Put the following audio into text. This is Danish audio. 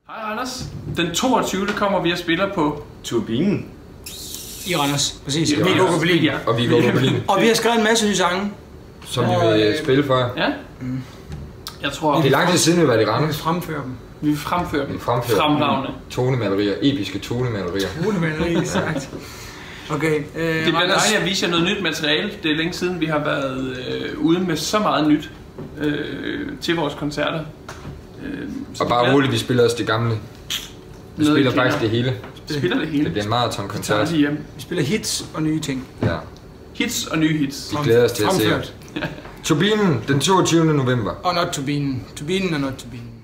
Hej Anders. Den 22. kommer vi og spiller på Turbinen. I Randers, præcis. I Vi går på Berlin. Og vi går på Berlin. Og vi har skrevet en masse nye sange. Som vi vil spille for jer. Ja. Jeg tror... Det er lang tid siden, vi har været i Randers. Fremfører dem. Vi vil fremføre dem. Vi fremfører Fremragende. tonemalerier, episke tonemalerier. Tonemalerier, sagt. Okay. Det bliver dejligt at vise jer noget nyt materiale. Det er længe siden, vi har været ude med så meget nyt til vores koncerter. Og bare roligt, vi spiller også det gamle. Vi spiller faktisk det hele. Vi spiller det hele. Det bliver en marathon-koncert. Vi spiller hits og nye ting. Ja. Hits og nye hits. Vi glæder os til at se. Turbinen den 22. november. Og Not Turbinen. Turbinen og Not Turbinen.